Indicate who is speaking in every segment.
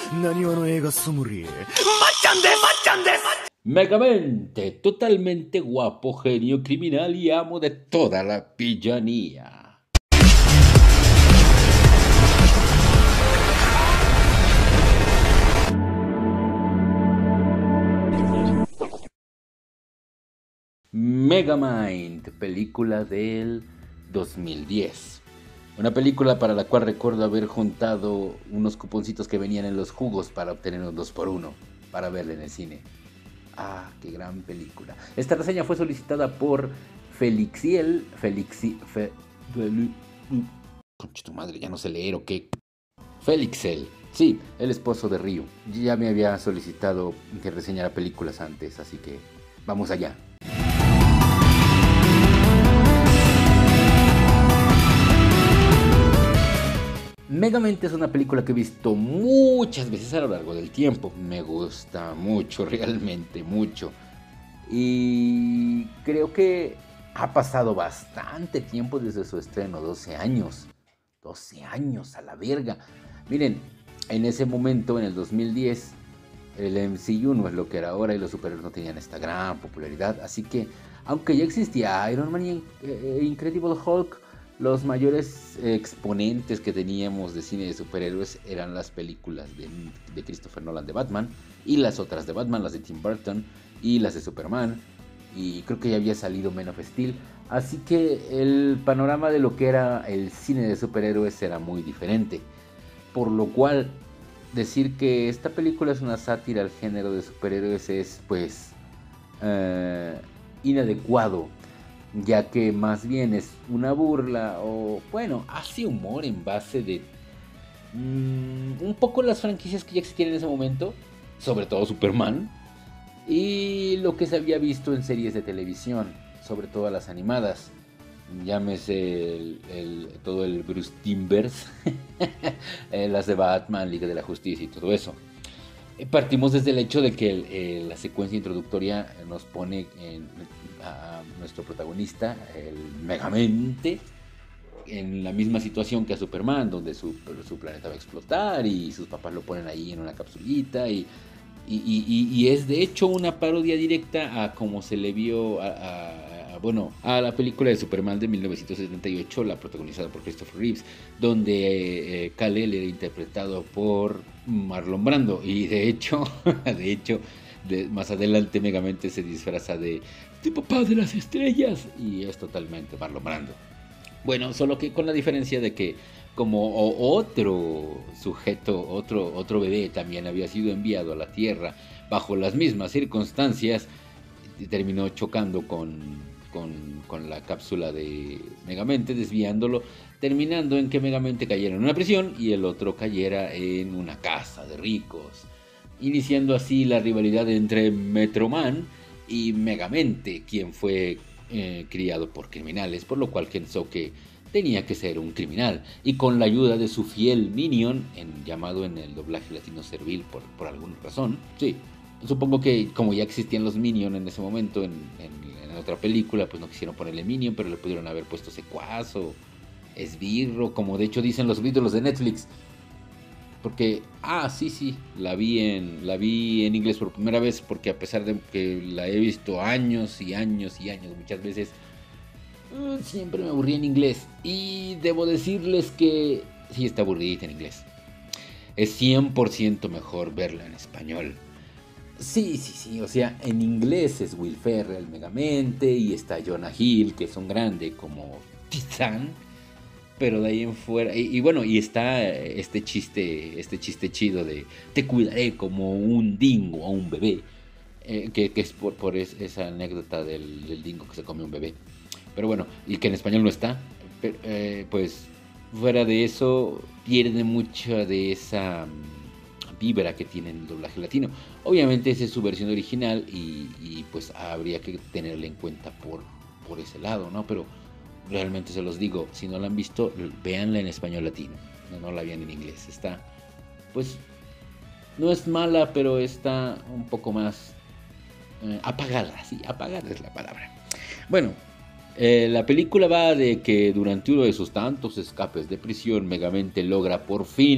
Speaker 1: Megamente, totalmente guapo, genio criminal y amo de toda la villanía. Megamind, película del 2010. Una película para la cual recuerdo haber juntado unos cuponcitos que venían en los jugos para obtener un 2x1 para verla en el cine. Ah, qué gran película. Esta reseña fue solicitada por Felixiel. Concha tu madre, ya no sé leer o qué. Felixel. Sí, el esposo de Ryu. Ya me había solicitado que reseñara películas antes, así que vamos allá. Megamente es una película que he visto muchas veces a lo largo del tiempo. Me gusta mucho, realmente mucho. Y creo que ha pasado bastante tiempo desde su estreno, 12 años. 12 años a la verga. Miren, en ese momento, en el 2010, el MCU no es lo que era ahora y los superhéroes no tenían esta gran popularidad. Así que, aunque ya existía Iron Man y Incredible Hulk, los mayores exponentes que teníamos de cine de superhéroes eran las películas de Christopher Nolan de Batman y las otras de Batman, las de Tim Burton y las de Superman. Y creo que ya había salido Man of Steel. Así que el panorama de lo que era el cine de superhéroes era muy diferente. Por lo cual, decir que esta película es una sátira al género de superhéroes es pues inadecuado, ya que más bien es una burla o bueno, hace humor en base de un poco las franquicias que ya existían en ese momento, sobre todo Superman, y lo que se había visto en series de televisión, sobre todo las animadas. Llámese todo el Bruce Timbers, las de Batman, Liga de la Justicia y todo eso. Partimos desde el hecho de que la secuencia introductoria nos pone a nuestro protagonista, el Megamente, en la misma situación que a Superman, donde su planeta va a explotar y sus papás lo ponen ahí en una capsulita y es de hecho una parodia directa a como se le vio a la película de Superman de 1978, la protagonizada por Christopher Reeves, donde Kal-El era interpretado por Marlon Brando y de hecho más adelante Megamente se disfraza de papá de las estrellas y es totalmente Marlon Brando. Bueno, solo que con la diferencia de que como otro sujeto, otro bebé también había sido enviado a la Tierra bajo las mismas circunstancias, terminó chocando con la cápsula de Megamente, desviándolo, terminando en que Megamente cayera en una prisión y el otro cayera en una casa de ricos, iniciando así la rivalidad entre Metroman y Megamente, quien fue criado por criminales, por lo cual pensó que tenía que ser un criminal, y con la ayuda de su fiel minion, llamado en el doblaje latino Servil por alguna razón, sí, supongo que como ya existían los Minions en ese momento en otra película, pues no quisieron ponerle Minion, pero le pudieron haber puesto Secuaz o Esbirro, como de hecho dicen los subtítulos de Netflix. Porque, sí, la vi en inglés por primera vez, porque a pesar de que la he visto años y años y años, muchas veces, siempre me aburrí en inglés. Y debo decirles que sí está aburridita en inglés. Es 100% mejor verla en español. Sí, o sea, en inglés es Will Ferrell, Megamente, y está Jonah Hill, que es un grande como Titán. Pero de ahí en fuera, y bueno, y está este chiste chido de te cuidaré como un dingo a un bebé, que es por esa anécdota del dingo que se come un bebé. Pero bueno, y que en español no está, pero, pues fuera de eso, pierde mucha de esa vibra que tiene el doblaje latino. Obviamente esa es su versión original y pues habría que tenerla en cuenta por ese lado, ¿no? Pero realmente se los digo, si no la han visto, véanla en español latino, no la vean en inglés. Está, pues, no es mala, pero está un poco más apagada, sí, apagada es la palabra. Bueno, la película va de que durante uno de sus tantos escapes de prisión, Megamente logra por fin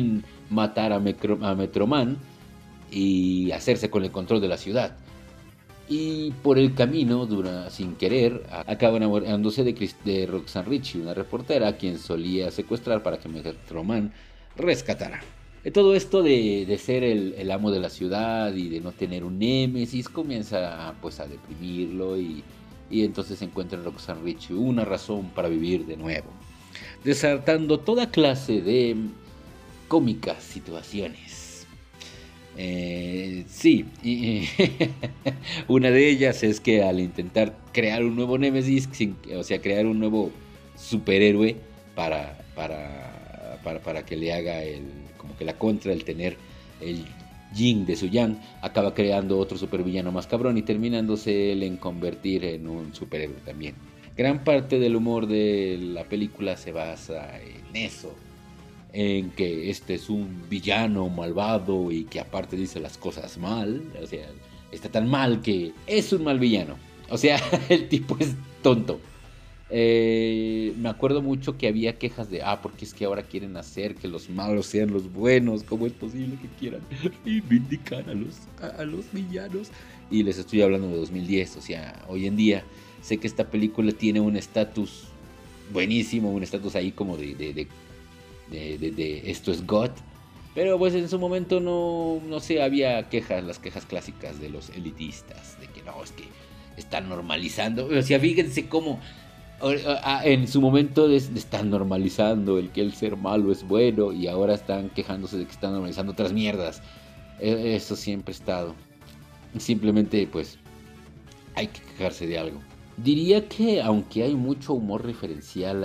Speaker 1: matar a Metroman y hacerse con el control de la ciudad. Y por el camino, sin querer, acaba enamorándose de Roxanne Ritchie, una reportera a quien solía secuestrar para que Metroman rescatara. Todo esto de ser el amo de la ciudad y de no tener un némesis comienza pues a deprimirlo y entonces encuentra en Roxanne Ritchie una razón para vivir de nuevo, desatando toda clase de cómicas situaciones. Sí, una de ellas es que al intentar crear un nuevo némesis, o sea, crear un nuevo superhéroe para que le haga como que la contra, el tener el yin de su yang, acaba creando otro supervillano más cabrón y terminándose él en convertir en un superhéroe también. Gran parte del humor de la película se basa en eso, en que este es un villano malvado y que aparte dice las cosas mal, o sea, está tan mal que es un mal villano. O sea, el tipo es tonto. Me acuerdo mucho que había quejas de, porque es que ahora quieren hacer que los malos sean los buenos. ¿Cómo es posible que quieran reivindicar a los villanos? Y les estoy hablando de 2010, o sea, hoy en día sé que esta película tiene un estatus buenísimo, un estatus ahí como de esto es God. Pero pues en su momento no sé, había quejas, las quejas clásicas de los elitistas, de que no, es que están normalizando. O sea, fíjense cómo en su momento están normalizando el que el ser malo es bueno y ahora están quejándose de que están normalizando otras mierdas. Eso siempre ha estado. Simplemente pues hay que quejarse de algo. Diría que aunque hay mucho humor referencial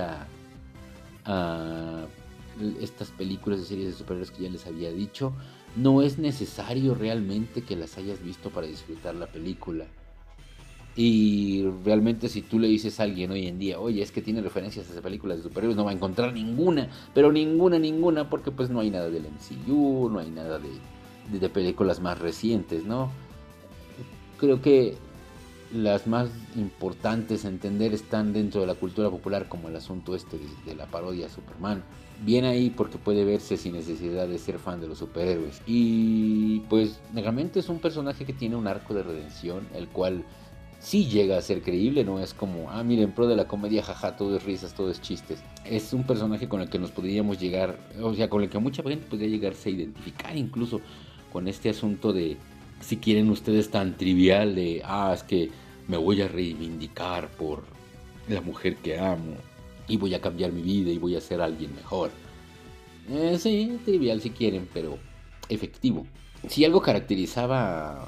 Speaker 1: a estas películas de series de superhéroes que ya les había dicho, no es necesario realmente que las hayas visto para disfrutar la película. Y realmente si tú le dices a alguien hoy en día, oye, es que tiene referencias a esas películas de superhéroes, no va a encontrar ninguna, pero ninguna, porque pues no hay nada del MCU, no hay nada de películas más recientes, ¿no? Creo que las más importantes a entender están dentro de la cultura popular, como el asunto de la parodia a Superman. Bien ahí porque puede verse sin necesidad de ser fan de los superhéroes. Y pues realmente es un personaje que tiene un arco de redención, el cual sí llega a ser creíble, no es como, miren, en pro de la comedia, jaja, todo es risas, todo es chistes. Es un personaje con el que nos podríamos llegar, o sea, con el que mucha gente podría llegarse a identificar, incluso con este asunto de, si quieren ustedes, tan trivial de, es que me voy a reivindicar por la mujer que amo y voy a cambiar mi vida y voy a ser alguien mejor. Sí, trivial si quieren, pero efectivo. Si algo caracterizaba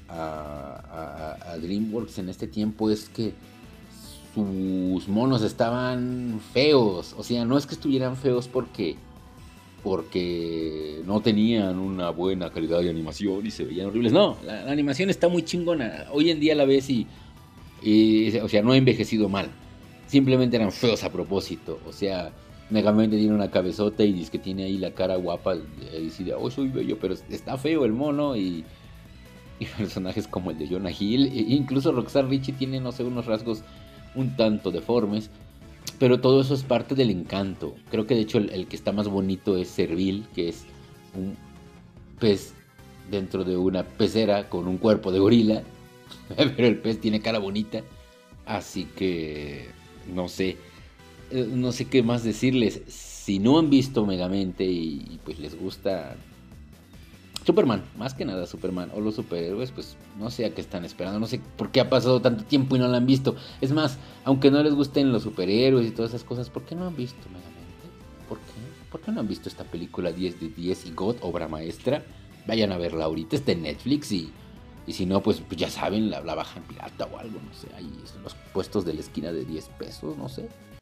Speaker 1: a DreamWorks en este tiempo es que sus monos estaban feos. O sea, no es que estuvieran feos porque no tenían una buena calidad de animación y se veían horribles. No, la animación está muy chingona. Hoy en día la ves y o sea, no ha envejecido mal. Simplemente eran feos a propósito. O sea, Megamente tiene una cabezota y dice que tiene ahí la cara guapa y dice, soy bello, pero está feo el mono. Y personajes como el de Jonah Hill, incluso Roxanne Ritchie tiene, no sé, unos rasgos un tanto deformes, pero todo eso es parte del encanto. Creo que de hecho el que está más bonito es Servil, que es un pez dentro de una pecera con un cuerpo de gorila, pero el pez tiene cara bonita, así que no sé qué más decirles. Si no han visto Megamente y pues les gusta Superman, más que nada Superman o los superhéroes, pues no sé a qué están esperando, no sé por qué ha pasado tanto tiempo y no la han visto. Es más, aunque no les gusten los superhéroes y todas esas cosas, ¿por qué no han visto Megamente? ¿Por qué? ¿Por qué no han visto esta película 10 de 10 y God, obra maestra? Vayan a verla ahorita, está en Netflix y si no, pues ya saben, la bajan pirata o algo, no sé, ahí son los puestos de la esquina de 10 pesos, no sé.